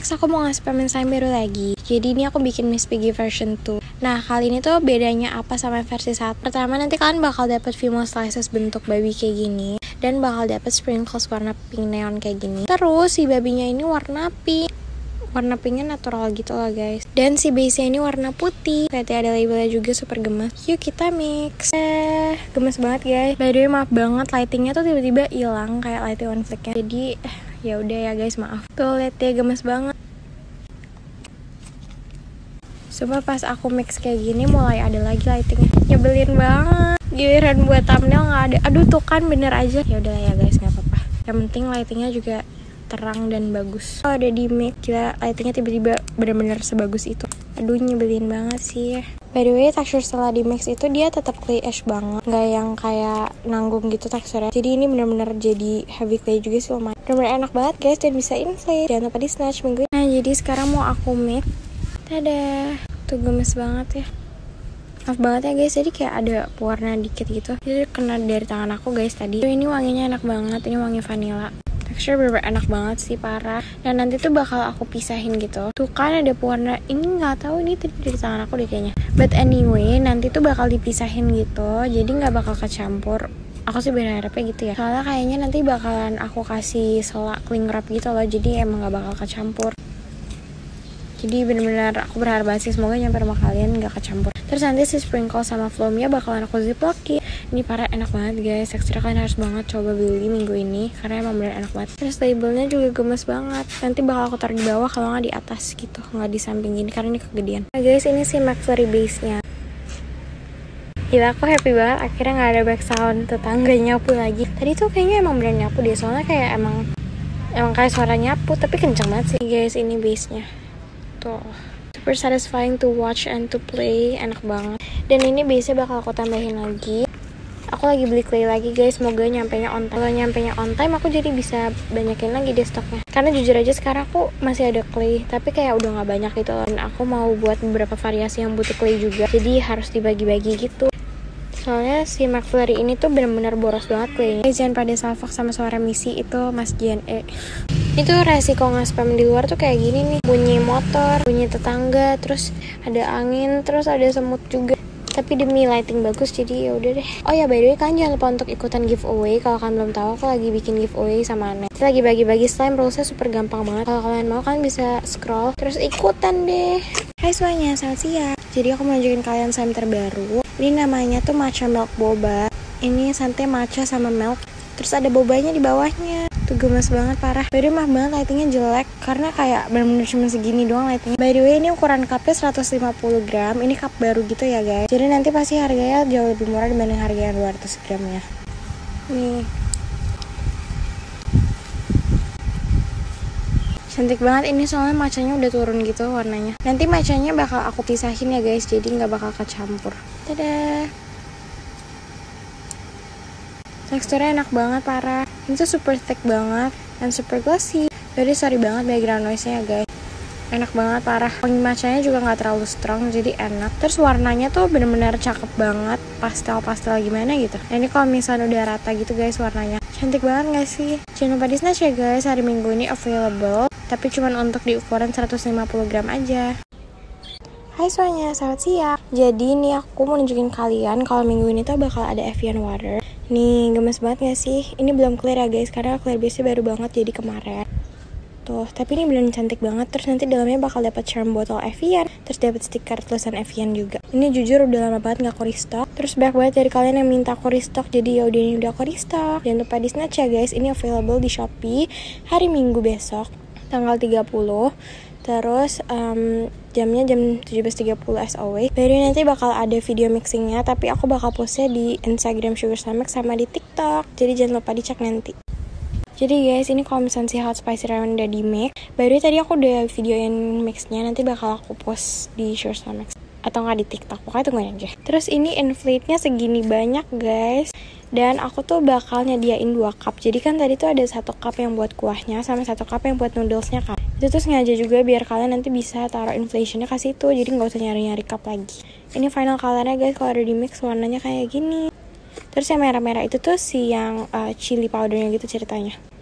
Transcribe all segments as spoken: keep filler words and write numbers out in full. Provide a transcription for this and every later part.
Next aku mau ngasih payment slime baru lagi. Jadi ini aku bikin Miss Piggy version two. Nah kali ini tuh bedanya apa sama versi satu? Pertama nanti kalian bakal dapet Fimo slices bentuk babi kayak gini, dan bakal dapet sprinkles warna pink neon kayak gini. Terus si babinya ini warna pink, warna pinknya natural gitu lah guys. Dan si base-nya ini warna putih. Berarti ada labelnya juga super gemes. Yuk kita mix. Eh, gemes banget guys. By the way maaf banget lightingnya tuh tiba-tiba hilang kayak lighting on flick-nya. Jadi eh, ya udah ya guys, maaf. Tuh lihat ya, gemes banget. Sumpah pas aku mix kayak gini mulai ada lagi lightingnya. Nyebelin banget. Giliran buat thumbnail nggak ada. Aduh tuh kan bener aja. Ya udah ya guys, nggak apa-apa. Yang penting lightingnya juga terang dan bagus. Kalau ada di mix, gila lightingnya tiba-tiba bener-bener sebagus itu. Aduh nyebelin banget sih. By the way, tekstur setelah di mix itu dia tetap clay ash banget, nggak yang kayak nanggung gitu teksturnya. Jadi ini bener-bener jadi heavy clay juga sih, lumayan. Bener-bener enak banget guys, dan bisa inflate. Jangan lupa di snatch minggu ini. Nah jadi sekarang mau aku mix. Dadah, tuh gemes banget ya. Maaf banget ya guys, jadi kayak ada warna dikit gitu. Jadi kena dari tangan aku guys tadi. Ini wanginya enak banget, ini wangi vanilla. Tekstur bener-bener enak banget sih, parah. Dan nanti tuh bakal aku pisahin gitu. Tuh kan ada pewarna, ini nggak tahu ini tadi dari tangan aku deh kayaknya. But anyway, nanti tuh bakal dipisahin gitu. Jadi nggak bakal kecampur. Aku sih berharapnya gitu ya. Soalnya kayaknya nanti bakalan aku kasih selak cling wrap gitu loh. Jadi emang nggak bakal kecampur. Jadi bener-bener aku berharap banget sih semoga nyampe rumah kalian gak kecampur. Terus nanti si sprinkle sama foamnya bakalan aku ziplock-in. Ini parah enak banget guys. Teksturnya kalian harus banget coba beli minggu ini karena emang bener enak banget. Terus labelnya juga gemes banget. Nanti bakal aku taruh di bawah kalau nggak di atas gitu, nggak di samping gini karena ini kegedean. Nah guys, ini si McFlurry base-nya. Gila aku happy banget akhirnya gak ada back sound tetangga nyapu lagi. Tadi tuh kayaknya emang bener nyapu deh, soalnya kayak emang Emang kayak suara nyapu tapi kenceng banget sih. Guys ini base-nya tuh super satisfying to watch and to play, enak banget. Dan ini biasanya bakal aku tambahin lagi. Aku lagi beli clay lagi guys, semoga nyampenya on time. Kalau nyampenya on time aku jadi bisa banyakin lagi deh stoknya. Karena jujur aja sekarang aku masih ada clay, tapi kayak udah gak banyak gitu loh. Dan aku mau buat beberapa variasi yang butuh clay juga, jadi harus dibagi-bagi gitu. Soalnya si McFlurry ini tuh bener-bener boros banget kayaknya. Jangan pada salfok sama suara misi itu Mas J N E. Itu resiko nge-spam di luar tuh kayak gini nih. Bunyi motor, bunyi tetangga, terus ada angin, terus ada semut juga. Tapi demi lighting bagus jadi ya udah deh. Oh ya by the way kalian jangan lupa untuk ikutan giveaway. Kalau kalian belum tahu aku lagi bikin giveaway sama Anet. Kita lagi bagi-bagi slime, rulesnya super gampang banget. Kalau kalian mau kalian bisa scroll terus ikutan deh. Hai semuanya, selamat siang. Jadi aku mau nunjukin kalian slime terbaru. Ini namanya tuh matcha milk boba. Ini santai matcha sama milk. Terus ada bobanya di bawahnya. Tuh gemes banget parah. By the way maaf banget lightingnya jelek karena kayak bener-bener cuma segini doang lightingnya. By the way ini ukuran cupnya seratus lima puluh gram. Ini cup baru gitu ya guys. Jadi nanti pasti harganya jauh lebih murah dibanding harga yang dua ratus gram ya. Nih. Cantik banget ini soalnya matchanya udah turun gitu warnanya. Nanti matchanya bakal aku pisahin ya guys, jadi nggak bakal kecampur. Dadah. Teksturnya enak banget parah. Ini tuh super thick banget dan super glossy. Jadi sorry banget background noise-nya ya guys. Enak banget parah. Wangi matchanya juga nggak terlalu strong jadi enak. Terus warnanya tuh bener-bener cakep banget, pastel-pastel gimana gitu. Nah, ini kalau misalnya udah rata gitu guys warnanya. Cantik banget gak sih? Jangan lupa di snatch ya guys, hari Minggu ini available. Tapi cuma untuk di ukuran seratus lima puluh gram aja. Hai semuanya, selamat siang. Jadi ini aku mau nunjukin kalian kalau minggu ini tuh bakal ada Evian water. Nih, gemes banget gak sih? Ini belum clear ya guys, karena clear base baru banget jadi kemarin. Tuh, tapi ini beneran cantik banget. Terus nanti dalamnya bakal dapat charm botol Evian. Terus dapat stiker tulisan Evian juga. Ini jujur udah lama banget gak aku restock. Terus banyak banget dari kalian yang minta aku restock. Jadi ya udah ini udah aku restock. Jangan lupa di snatch ya guys. Ini available di Shopee hari Minggu besok tanggal tiga puluh. Terus um, jamnya jam tujuh belas tiga puluh as always. Baru nanti bakal ada video mixingnya, tapi aku bakal postnya di Instagram Sugar Slime sama di TikTok. Jadi jangan lupa dicek nanti. Jadi guys, ini kalau misalnya si hot spicy ramen udah di mix, baru tadi aku udah videoin mixnya, nanti bakal aku post di Sugar Slime atau nggak di TikTok, pokoknya tungguin aja. Terus ini inflate-nya segini banyak guys. Dan aku tuh bakal nyediain dua cup. Jadi kan tadi tuh ada satu cup yang buat kuahnya sama satu cup yang buat noodlesnya kan. Itu tuh sengaja juga biar kalian nanti bisa taruh inflationnya ke situ. Jadi nggak usah nyari-nyari cup lagi. Ini final colornya guys, kalau udah di mix warnanya kayak gini. Terus yang merah-merah itu tuh si yang uh, chili powdernya gitu ceritanya.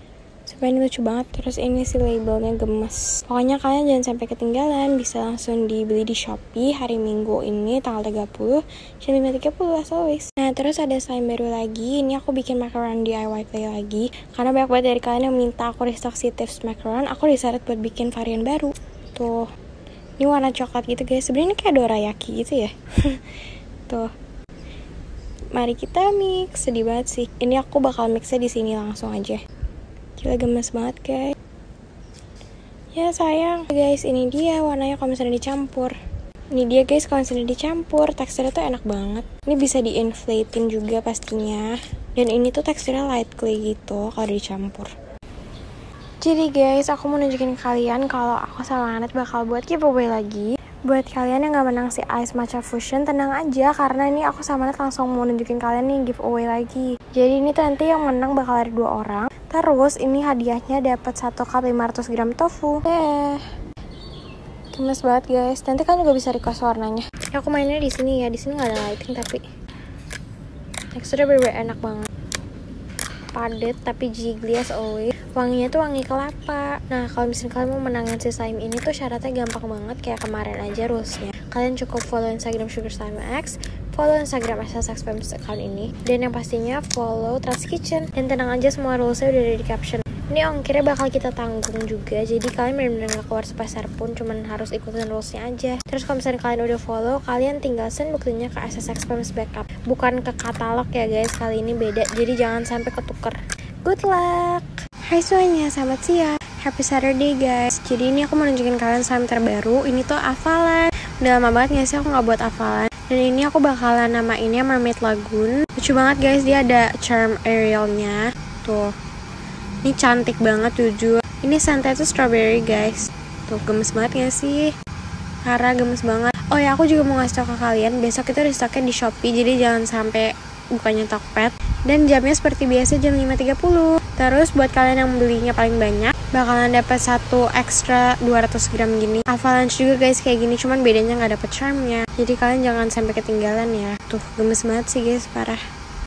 Supaya ini lucu banget. Terus ini si labelnya gemes. Pokoknya kalian jangan sampai ketinggalan. Bisa langsung dibeli di Shopee hari Minggu ini tanggal tiga puluh jam lima tiga puluh as always. Nah terus ada slime baru lagi. Ini aku bikin macaron D I Y play lagi. Karena banyak banget dari kalian yang minta aku restock si tips macaron. Aku decided buat bikin varian baru. Tuh. Ini warna coklat gitu guys. Sebenarnya ini kayak dorayaki gitu ya. Tuh. Mari kita mix. Sedih banget sih. Ini aku bakal mixnya di sini langsung aja. Gila gemes banget guys. Ya sayang guys, ini dia warnanya kalau misalnya dicampur. Ini dia guys kalau misalnya dicampur. Teksturnya tuh enak banget. Ini bisa di-inflatein juga pastinya. Dan ini tuh teksturnya light clay gitu kalau dicampur. Jadi guys, aku mau nunjukin kalian kalau aku sama Anet bakal buat giveaway lagi. Buat kalian yang gak menang si Ice Matcha Fusion, tenang aja karena ini aku sama Anet langsung mau nunjukin kalian nih giveaway lagi. Jadi ini tuh nanti yang menang bakal ada dua orang. Terus ini hadiahnya dapat satu cup lima ratus gram tofu. Eh, gemes banget guys. Nanti kan juga bisa request warnanya. Ya, aku mainnya di sini ya. Di sini nggak ada lighting tapi teksturnya bener-bener enak banget. Padat tapi jiggly as always. Wanginya tuh wangi kelapa. Nah kalau misalnya kalian mau menangin si slime ini tuh syaratnya gampang banget kayak kemarin aja rulesnya. Kalian cukup follow Instagram Sugar Slime X, follow Instagram S S X Famous account ini, dan yang pastinya follow Trust Kitchen. Dan tenang aja semua rulesnya udah ada di caption. Ini ongkirnya bakal kita tanggung juga, jadi kalian benar-benar gak keluar sepeser pun, cuman harus ikutin rulesnya aja. Terus kalau misalnya kalian udah follow, kalian tinggal send buktinya ke S S X Famous Backup, bukan ke katalog ya guys, kali ini beda, jadi jangan sampai ketuker. Good luck! Hai semuanya, selamat siang. Happy Saturday guys. Jadi ini aku mau nunjukin kalian slime terbaru. Ini tuh Avalan. Udah lama banget gak sih aku gak buat Avalan. Dan ini aku bakalan namainnya Mermaid Lagoon. Lucu banget guys, dia ada charm Arielnya. Tuh. Ini cantik banget jujur. Ini santai tuh strawberry guys. Tuh gemes banget gak sih? Karena gemes banget. Oh ya aku juga mau ngasih tau ke kalian, besok itu restocknya di Shopee. Jadi jangan sampai bukannya Tokped. Dan jamnya seperti biasa jam lima tiga puluh. Terus buat kalian yang belinya paling banyak bakalan dapat satu ekstra dua ratus gram gini. Avalanche juga guys kayak gini, cuman bedanya nggak dapet charmnya. Jadi kalian jangan sampai ketinggalan ya. Tuh gemes banget sih guys, parah.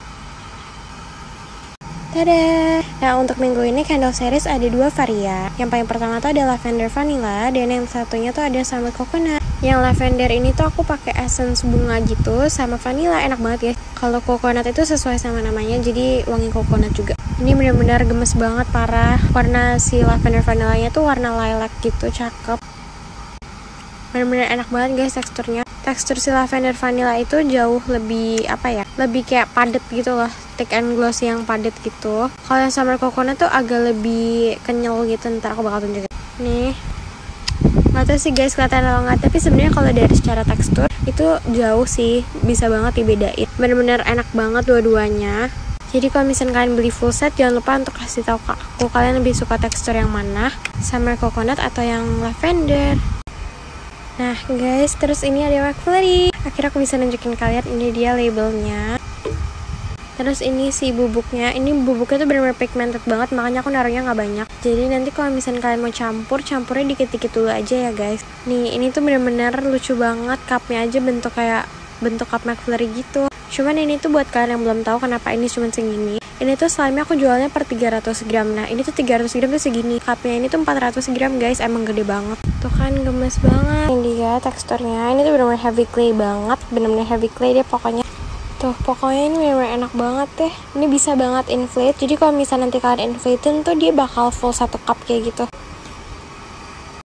Tada! Nah untuk minggu ini candle series ada dua varian. Yang paling pertama tuh ada lavender vanilla, dan yang satunya tuh ada salmon coconut. Yang lavender ini tuh aku pakai essence bunga gitu sama vanilla, enak banget ya. Kalau coconut itu sesuai sama namanya, jadi wangi coconut juga. Ini benar-benar gemes banget, parah. Warna si lavender vanillanya tuh warna lilac gitu, cakep. Benar-benar enak banget guys teksturnya. Tekstur si lavender vanilla itu jauh lebih apa ya? Lebih kayak padet gitu loh, thick and glossy yang padet gitu. Kalau yang summer coconut tuh agak lebih kenyal gitu. Ntar aku bakal tunjukin. Nih. Gak tau sih guys kelihatan atau nggak, tapi sebenarnya kalau dari secara tekstur itu jauh sih, bisa banget dibedain. Bener-bener enak banget dua-duanya. Jadi kalau misalnya kalian beli full set, jangan lupa untuk kasih tahu ke aku kalian lebih suka tekstur yang mana, summer coconut atau yang lavender. Nah guys, terus ini ada McFlurry. Akhirnya aku bisa nunjukin kalian, ini dia labelnya. Terus ini si bubuknya, ini bubuknya tuh bener-bener pigmented banget, makanya aku naruhnya nggak banyak. Jadi nanti kalau misalnya kalian mau campur, campurnya dikit-dikit dulu aja ya guys. Nih, ini tuh bener-bener lucu banget, cupnya aja bentuk kayak bentuk cup McFlurry gitu. Cuman ini tuh buat kalian yang belum tahu kenapa ini cuma segini. Ini tuh slime aku jualnya per tiga ratus gram. Nah, ini tuh tiga ratus gram tuh segini. Cupnya ini tuh empat ratus gram guys, emang gede banget. Tuh kan gemes banget. Ini dia teksturnya. Ini tuh bener-bener heavy clay banget, bener-bener heavy clay deh pokoknya. Tuh, pokoknya ini bener-bener enak banget deh. Ini bisa banget inflate. Jadi kalau misalnya nanti kalian inflatein tuh dia bakal full satu cup kayak gitu.